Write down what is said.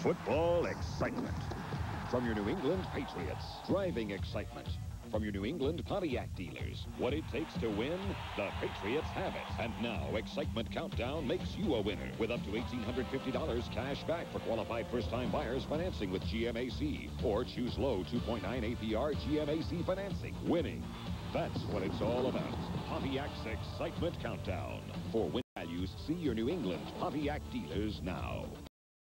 Football excitement. From your New England Patriots, driving excitement. From your New England Pontiac dealers, what it takes to win, the Patriots have it. And now, Excitement Countdown makes you a winner with up to $1,850 cash back for qualified first-time buyers financing with GMAC. Or choose low 2.9 APR GMAC financing. Winning, that's what it's all about. Pontiac's Excitement Countdown. For win values, see your New England Pontiac dealers now.